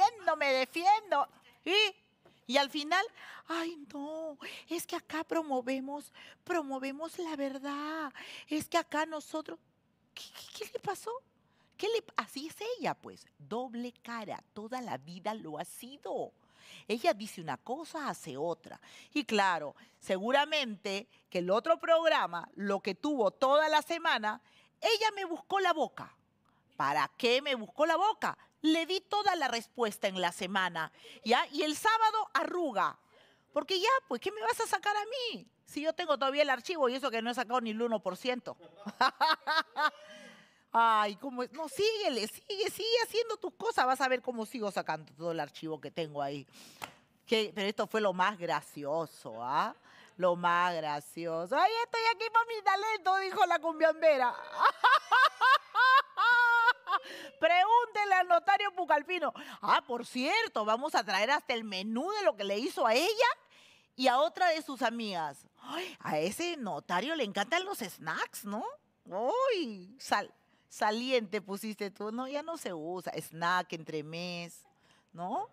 Y al final, ay no, es que acá promovemos la verdad. Es que acá nosotros, ¿qué le pasó? Así es ella, pues, doble cara, toda la vida lo ha sido. Ella dice una cosa, hace otra. Y claro, seguramente que el otro programa, lo que tuvo toda la semana, ella me buscó la boca. ¿Para qué me buscó la boca? Le di toda la respuesta en la semana, ¿ya? Y el sábado arruga. Porque ya, pues, ¿qué me vas a sacar a mí? Si yo tengo todavía el archivo y eso que no he sacado ni el 1%. Ay, ¿cómo es? No, sigue haciendo tus cosas. Vas a ver cómo sigo sacando todo el archivo que tengo ahí. Pero esto fue lo más gracioso, ¿ah? Lo más gracioso. Ay, estoy aquí por mi talento, dijo la cumbiambera. Pregúntenle al notario Pucalpino. Ah, por cierto, vamos a traer hasta el menú de lo que le hizo a ella y a otra de sus amigas. Ay, a ese notario le encantan los snacks, ¿no? Uy, saliente pusiste tú. No, ya no se usa. Snack, entremés, ¿no?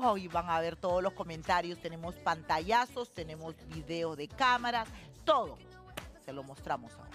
Hoy van a ver todos los comentarios. Tenemos pantallazos, tenemos videos de cámaras, todo. Se lo mostramos ahora.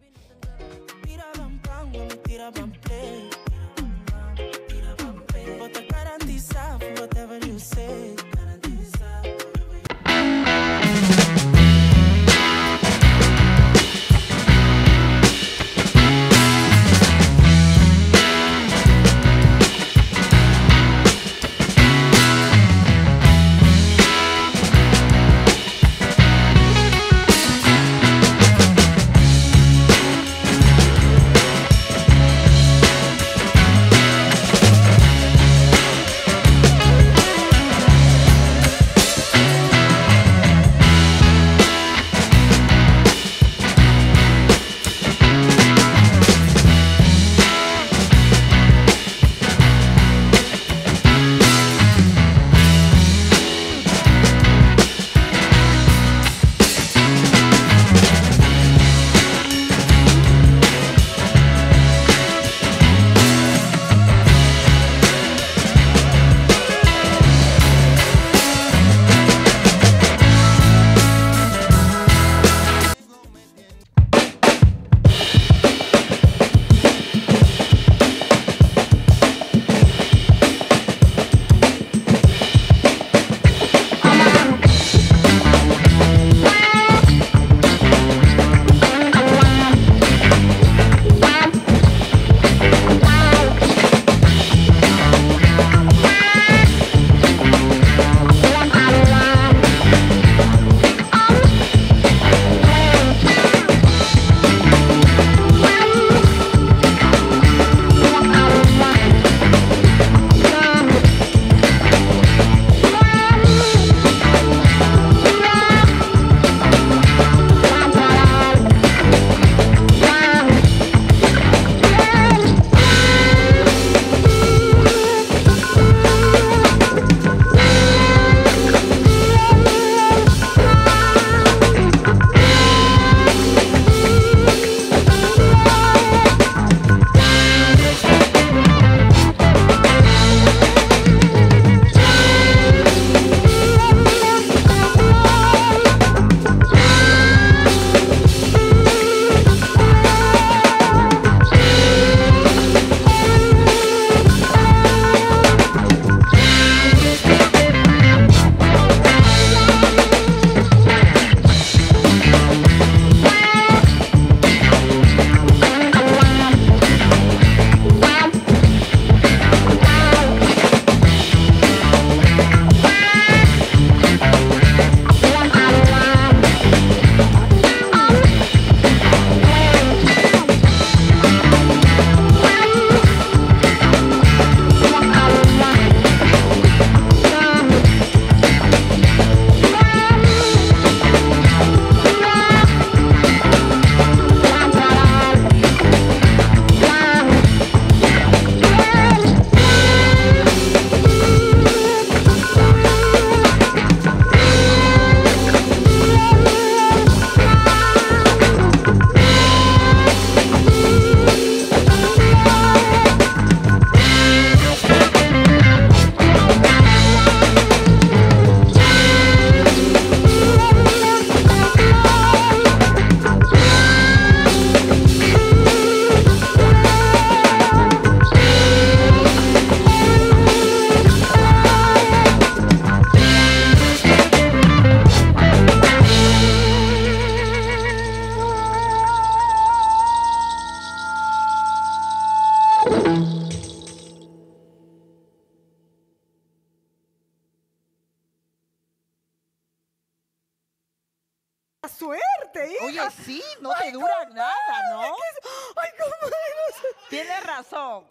Suerte, hija. Oye, sí, no te dura nada, ¿no? Ay, comadre, no sé. Tienes razón.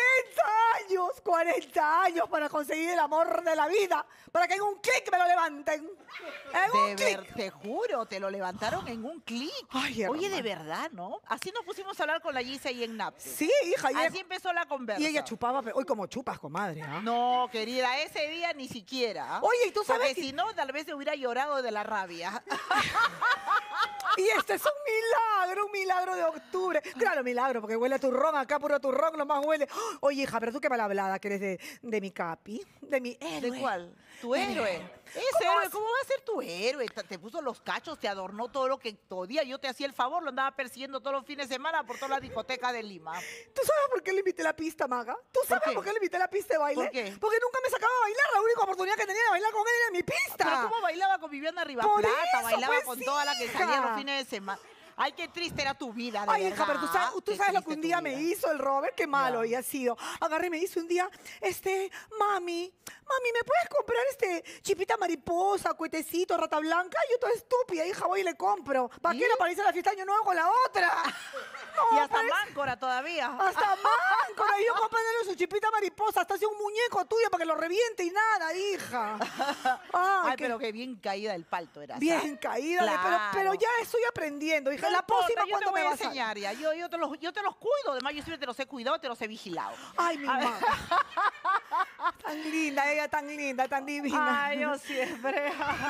40 años para conseguir el amor de la vida, para que en un clic me lo levanten. Te juro, te lo levantaron en un clic. Oye, de verdad, ¿no? Así nos pusimos a hablar con la Gise y en Napster. Sí, hija. Así empezó la conversa. Y ella chupaba, pero hoy como chupas, comadre. ¿Ah? No, querida, ese día ni siquiera. Oye, ¿y tú sabes Porque si no, tal vez se hubiera llorado de la rabia. Y este es un milagro de octubre. Claro, milagro, porque huele a turrón, acá puro turrón, nomás huele. Oye, hija, pero tú qué mal hablada que eres de mi Capi, de mi héroe. ¿De cuál? ¿Tu héroe? Ese héroe, ¿cómo va a ser tu héroe? Te puso los cachos, te adornó todo lo que todo día. Yo te hacía el favor, lo andaba persiguiendo todos los fines de semana por toda la discoteca de Lima. ¿Tú sabes por qué le invité a la pista, Maga? ¿Tú sabes por qué le invité a la pista de baile? ¿Por qué? Porque nunca me sacaba a bailar. La única oportunidad que tenía de bailar con él era en mi pista. ¿Pero cómo bailaba con Viviana Por Rivaplata? eso, Bailaba pues, con toda la que salía hija. los fines de semana. Ay, qué triste era tu vida, de Ay, verdad. hija, pero tú Qué sabes lo que triste un día tu me vida. hizo el Robert, qué malo había sido. Agarré y me dice un día, mami, ¿me puedes comprar chipita mariposa, cuetecito, rata blanca? Yo toda estúpida, hija, voy y le compro. ¿Para qué la parece la fiesta de Año Nuevo con la otra? Y hasta máncora todavía. Hasta máncora. Y yo comprándole su chipita mariposa, hasta hacía un muñeco tuyo para que lo reviente y nada, hija. Ay, pero qué bien caída el palto eras. Bien caída, Claro. pero ya estoy aprendiendo, hija. No La importa, próxima, yo te ¿cuándo voy me a vas a enseñar ya. Yo te los cuido. Además, yo siempre te los he cuidado, te los he vigilado. Ay, mi mamá. Tan linda, ella tan linda, tan divina. Ay, yo siempre.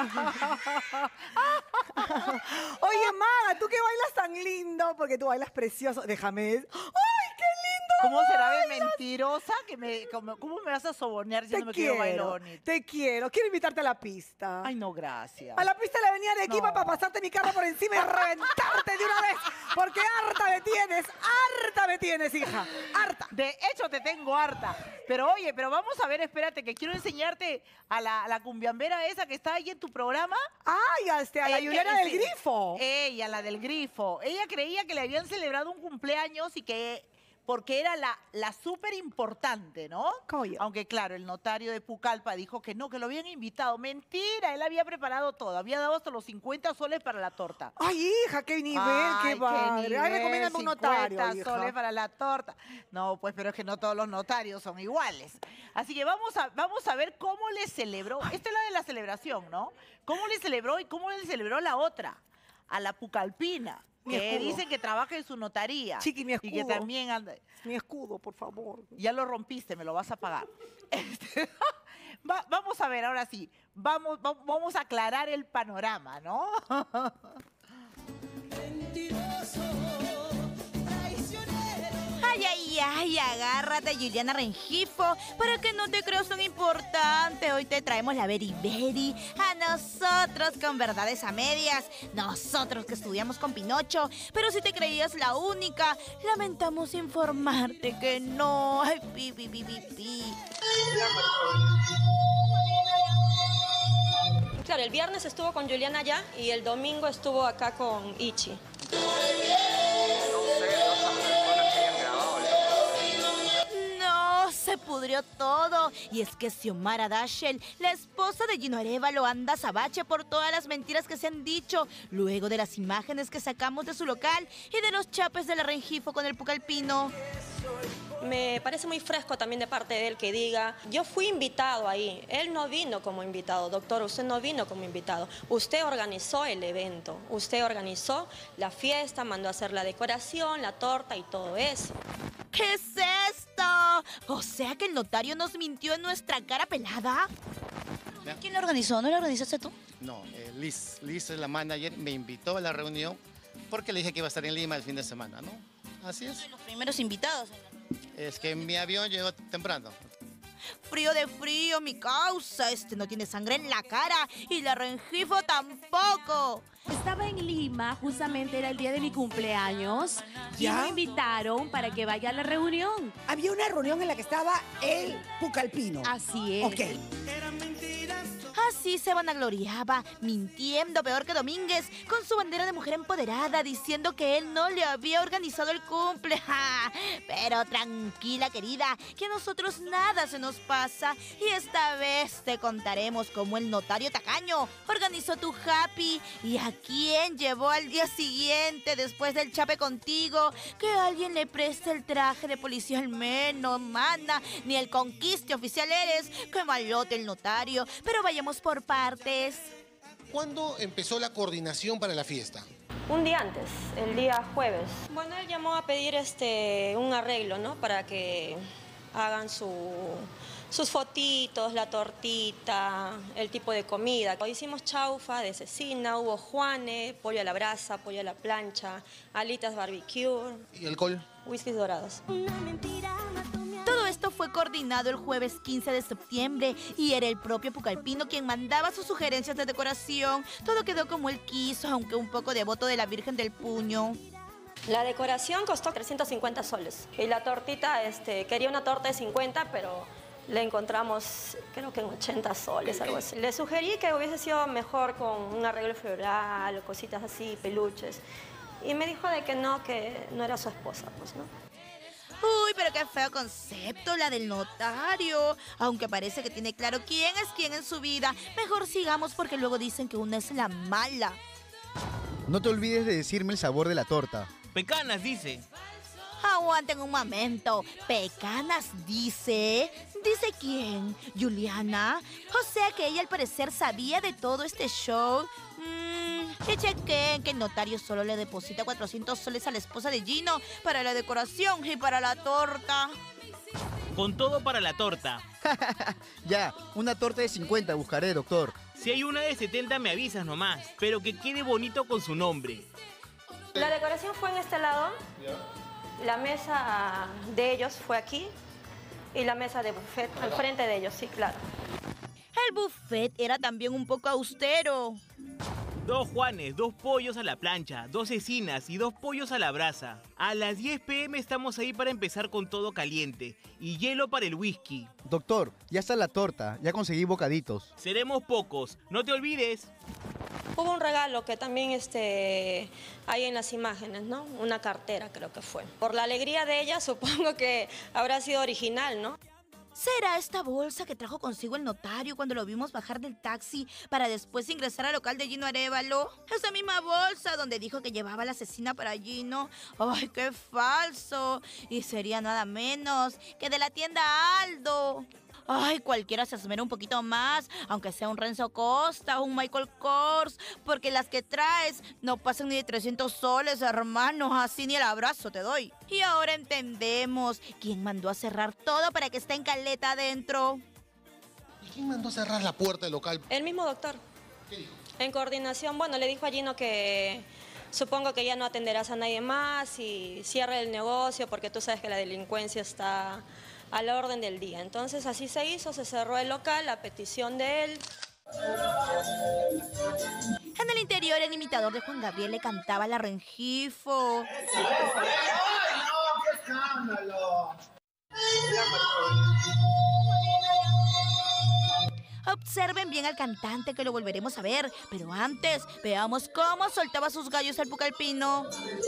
Oye, Maga, tú que bailas tan lindo, porque tú bailas precioso. Déjame. ¡Ay, qué lindo! ¿Cómo será de mentirosa? ¿Cómo me vas a sobornear diciéndome que yo bailo bonito? Te quiero. Quiero invitarte a la pista. Ay, no, gracias. A la pista de la Avenida Arequipa para pasarte mi carro por encima y reventarte de una vez. Porque harta me tienes, hija. Harta. De hecho, te tengo harta. Pero oye, vamos a ver, espérate, que quiero enseñarte a la cumbiambera esa que está ahí en tu programa. Ay, a la Juliana del Grifo. Ella, la del Grifo. Ella creía que le habían celebrado un cumpleaños y que... porque era la súper importante, ¿no? Aunque claro, el notario de Pucallpa dijo que no, que lo habían invitado. Mentira, él había preparado todo. Había dado hasta los 50 soles para la torta. Ay, hija, qué nivel, qué padre. Ay, recomiéndame un notario, 50 hija. soles para la torta. No, pues, pero es que no todos los notarios son iguales. Así que vamos a ver cómo le celebró. Esta es la de la celebración, ¿no? ¿Cómo le celebró y cómo le celebró la otra? A la pucalpina. Mi Que escudo. dicen que trabaja en su notaría. Chiqui, mi escudo. Y que también anda... Mi escudo, por favor. Ya lo rompiste, me lo vas a pagar. Vamos a ver, ahora sí. Vamos a aclarar el panorama, ¿no? Ay, agárrate, Juliana Rengifo, para que no te creas tan importante. Hoy te traemos la Beri Beri a nosotros con verdades a medias. Nosotros que estudiamos con Pinocho. Pero si te creías la única, lamentamos informarte que no. Ay, pi. Claro, el viernes estuvo con Juliana allá y el domingo estuvo acá con Ichi. No, se pudrió todo. Y es que Xiomara Dashel, la esposa de Gino Arévalo, anda azabache por todas las mentiras que se han dicho luego de las imágenes que sacamos de su local y de los chapes de la Rengifo con el Pucallpino. Me parece muy fresco también de parte de él que diga, yo fui invitado ahí, él no vino como invitado, doctor, usted no vino como invitado, usted organizó el evento, usted organizó la fiesta, mandó a hacer la decoración, la torta y todo eso. ¿Qué es esto? O sea que el notario nos mintió en nuestra cara pelada. ¿Quién lo organizó? ¿No lo organizaste tú? No, Liz es la manager, me invitó a la reunión porque le dije que iba a estar en Lima el fin de semana, ¿no? Así es. Los primeros invitados. Es que mi avión llegó temprano. Frío de frío, mi causa. No tiene sangre en la cara y la Rengifo tampoco. Estaba en Lima, justamente era el día de mi cumpleaños. Y ¿Ya? me invitaron para que vaya a la reunión. Había una reunión en la que estaba el Pucallpino. Así es. Ok. Así se vanagloriaba, mintiendo peor que Domínguez, con su bandera de mujer empoderada, diciendo que él no le había organizado el cumple. ¡Ja! Pero tranquila, querida, que a nosotros nada se nos pasa. Y esta vez te contaremos cómo el notario tacaño organizó tu happy y a quién llevó al día siguiente, después del chape contigo, que alguien le preste el traje de policía al menos, mana, ni el conquiste oficial eres. ¡Qué malote el notario! Pero vayamos por partes. ¿Cuándo empezó la coordinación para la fiesta? Un día antes, el día jueves. Bueno, él llamó a pedir un arreglo, ¿no? Para que hagan sus fotitos, la tortita, el tipo de comida. Hoy hicimos chaufa de cecina, hubo juane, pollo a la brasa, pollo a la plancha, alitas barbecue. ¿Y alcohol? Whiskies dorados. Todo esto fue fue coordinado el jueves 15 de septiembre y era el propio Pucallpino quien mandaba sus sugerencias de decoración. Todo quedó como él quiso, aunque un poco devoto de la Virgen del Puño. La decoración costó 350 soles. Y la tortita, quería una torta de 50, pero le encontramos, creo que en 80 soles, algo así. Le sugerí que hubiese sido mejor con un arreglo floral, cositas así, peluches. Y me dijo de que no era su esposa, pues, ¿no? Uy, pero qué feo concepto, la del notario. Aunque parece que tiene claro quién es quién en su vida. Mejor sigamos porque luego dicen que una es la mala. No te olvides de decirme el sabor de la torta. Pecanas, dice. Aguanten un momento. ¿Pecanas dice? ¿Dice quién? ¿Juliana? O sea que ella al parecer sabía de todo este show. Que chequen que el notario solo le deposita 400 soles a la esposa de Gino para la decoración y para la torta. Con todo para la torta. Ya, una torta de 50 buscaré, doctor. Si hay una de 70 me avisas nomás, pero que quede bonito con su nombre. La decoración fue en este lado. La mesa de ellos fue aquí y la mesa de buffet al frente de ellos, sí, claro. El buffet era también un poco austero. 2 Juanes, 2 pollos a la plancha, 2 cecinas y 2 pollos a la brasa. A las 10 p.m. estamos ahí para empezar con todo caliente y hielo para el whisky. Doctor, ya está la torta, ya conseguí bocaditos. Seremos pocos, no te olvides. Hubo un regalo que también hay en las imágenes, ¿no? Una cartera creo que fue. Por la alegría de ella supongo que habrá sido original, ¿no? ¿Será esta bolsa que trajo consigo el notario cuando lo vimos bajar del taxi para después ingresar al local de Gino Arévalo? Esa misma bolsa donde dijo que llevaba la asesina para Gino. ¡Ay, qué falso! Y sería nada menos que de la tienda Aldo. Ay, cualquiera se esmera un poquito más, aunque sea un Renzo Costa o un Michael Kors, porque las que traes no pasan ni de 300 soles, hermano, así ni el abrazo te doy. Y ahora entendemos quién mandó a cerrar todo para que esté en caleta adentro. ¿Y quién mandó a cerrar la puerta del local? El mismo doctor. ¿Qué dijo? En coordinación, bueno, le dijo a Gino que supongo que ya no atenderás a nadie más y cierre el negocio porque tú sabes que la delincuencia está a la orden del día. Entonces así se hizo, se cerró el local a petición de él. En el interior, el imitador de Juan Gabriel le cantaba la Rengifo. ¡Ay, no! ¡Qué escándalo! Observen bien al cantante que lo volveremos a ver, pero antes veamos cómo soltaba sus gallos el Pucallpino.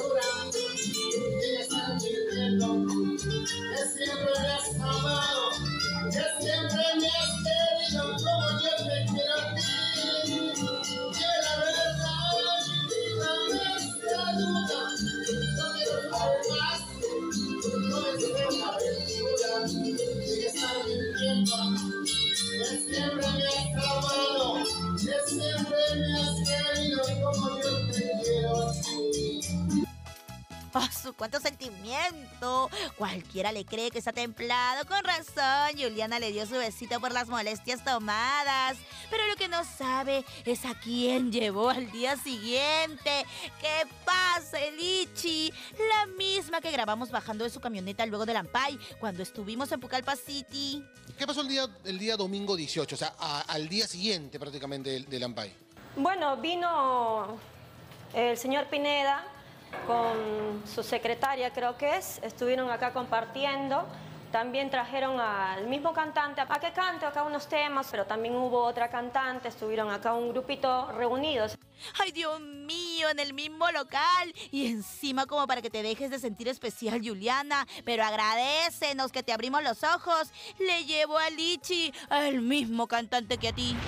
Siempre me has amado, que siempre me has querido como yo te quiero. ¡Oh, su cuánto sentimiento! Cualquiera le cree que está templado. Con razón, Juliana le dio su besito por las molestias tomadas. Pero lo que no sabe es a quién llevó al día siguiente. ¿Qué pasa, Lichi? La misma que grabamos bajando de su camioneta luego del Ampay, cuando estuvimos en Pucallpa City. ¿Qué pasó el día domingo 18? O sea, al día siguiente prácticamente del Ampay. Bueno, vino el señor Pineda con su secretaria, creo que es. Estuvieron acá compartiendo. También trajeron al mismo cantante a que cante acá unos temas, pero también hubo otra cantante. Estuvieron acá un grupito reunidos. ¡Ay, Dios mío! En el mismo local. Y encima como para que te dejes de sentir especial, Juliana. Pero agradécenos que te abrimos los ojos. Le llevo a Lichi, al mismo cantante que a ti.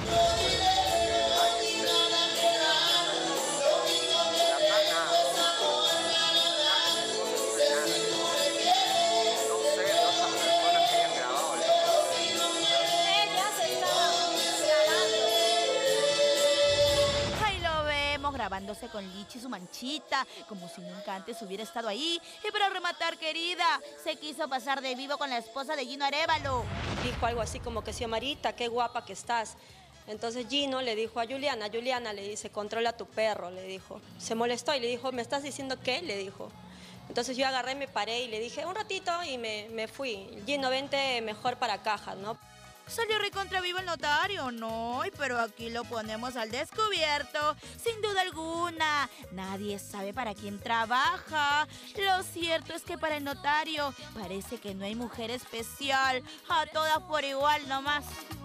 Grabándose con Lichi su manchita, como si nunca antes hubiera estado ahí. Y para rematar, querida, se quiso pasar de vivo con la esposa de Gino Arévalo. Dijo algo así como que, Xiomarita, qué guapa que estás. Entonces Gino le dijo a Juliana, le dice, controla a tu perro, le dijo. Se molestó y le dijo, ¿me estás diciendo qué? Le dijo. Entonces yo agarré, me paré y le dije, un ratito, y me fui. Gino, vente mejor para cajas, ¿no? Salió recontra vivo el notario, no, pero aquí lo ponemos al descubierto, sin duda alguna. Nadie sabe para quién trabaja. Lo cierto es que para el notario parece que no hay mujer especial, a todas por igual nomás.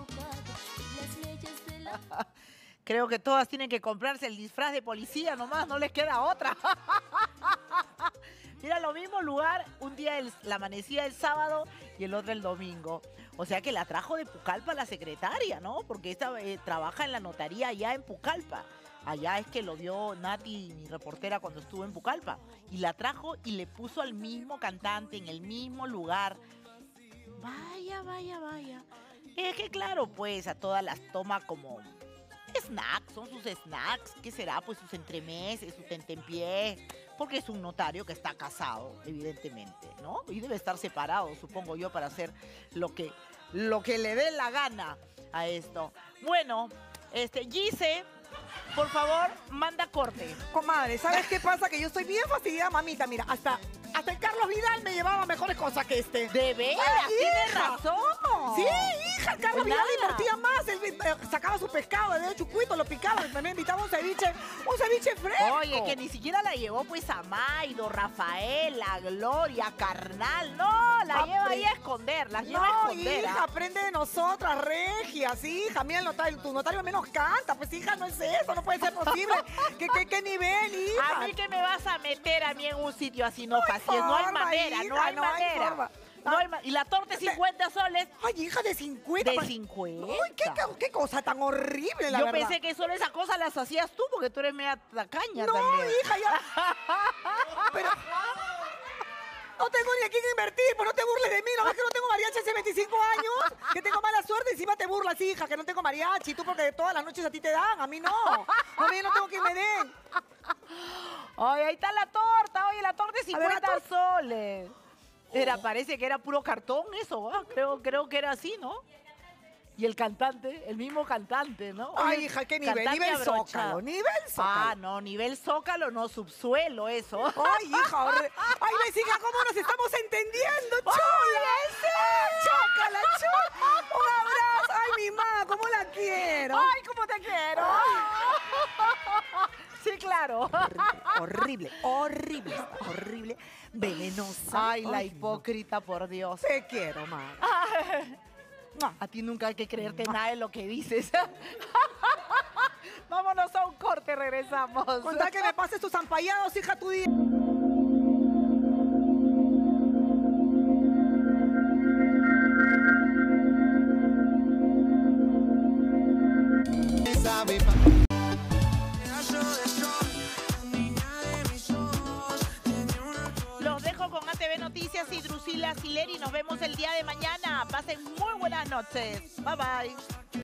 Creo que todas tienen que comprarse el disfraz de policía nomás, no les queda otra. Mira, lo mismo lugar, un día la amanecía el sábado y el otro el domingo. O sea que la trajo de Pucallpa la secretaria, ¿no? Porque esta trabaja en la notaría allá en Pucallpa. Allá es que lo dio Nati, mi reportera, cuando estuvo en Pucallpa. Y la trajo y le puso al mismo cantante en el mismo lugar. Vaya, vaya, vaya. Es que claro, pues a todas las toma como snacks, son sus snacks. ¿Qué será? Pues sus entremeses, su tentempié. Porque es un notario que está casado, evidentemente, ¿no? Y debe estar separado, supongo yo, para hacer lo que le dé la gana a esto. Bueno, Gise, por favor, manda corte. Comadre, ¿sabes qué pasa? Que yo estoy bien fastidiada, mamita. Mira, hasta el Carlos Vidal me llevaba mejores cosas que este. ¿De veras? ¿Tienes razón? Sí, hija, el Carlos Vidal invertía más. Él sacaba su pescado de chucuito, lo picaba, me invitaba un ceviche fresco. Oye, que ni siquiera la llevó pues a Maido, Rafael, a Gloria, Carnal. No, la lleva ahí a esconder, las lleva a esconder. Hija, aprende de nosotras, regias, hija. Mira, tu notario menos canta. Pues, hija, no es eso, no puede ser posible. ¿Qué nivel, hija? A mí que me vas a meter a mí en un sitio así, no, no hay manera, no hay manera. No hay y la torta de 50 soles. Ay, hija, de 50. De 50. Uy, qué cosa tan horrible, la verdad. Yo pensé que solo esas cosas las hacías tú, porque tú eres media tacaña también. No, hija, ya. Pero no tengo ni a quién invertir, pues no te burles de mí. No ves que no tengo mariachi hace 25 años. Que tengo mala suerte y encima te burlas, hija, que no tengo mariachi. Tú porque todas las noches a ti te dan, a mí no. A mí no tengo que me den. Ay, ahí está la torta. Oye, la torta de 50 soles. Parece que era puro cartón eso, ¿eh? Creo que era así, ¿no? Y el cantante, el mismo cantante, ¿no? Ay, oye, hija, ¿qué nivel? Nivel Zócalo, nivel Zócalo. Ah, no, nivel Zócalo, no, subsuelo, eso. Ay, hija, ay, ves, hija, ¿cómo nos estamos entendiendo? ¡Chola! ¡Chócala, chola! ¡Un abrazo! ¡Ay, mi mamá, cómo la quiero! ¡Ay, cómo te quiero! Sí, claro. Horrible, venenosa. Ay, la hipócrita, por Dios. Te quiero, madre. A ti nunca hay que creerte nada de lo que dices. Vámonos a un corte, regresamos. Contá que me pases tus zampallados, hija, tu día. Los dejo con ATV Noticias y Drusila Sileri. Nos vemos el día de mañana. Pasen muy buenas noches. Bye, bye.